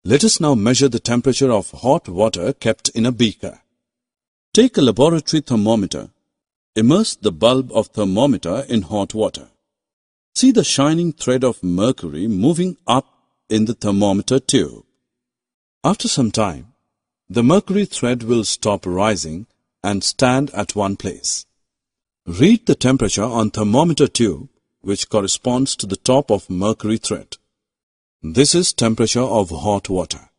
Let us now measure the temperature of hot water kept in a beaker. Take a laboratory thermometer. Immerse the bulb of thermometer in hot water. See the shining thread of mercury moving up in the thermometer tube. After some time, the mercury thread will stop rising and stand at one place. Read the temperature on thermometer tube, which corresponds to the top of mercury thread. This is temperature of hot water.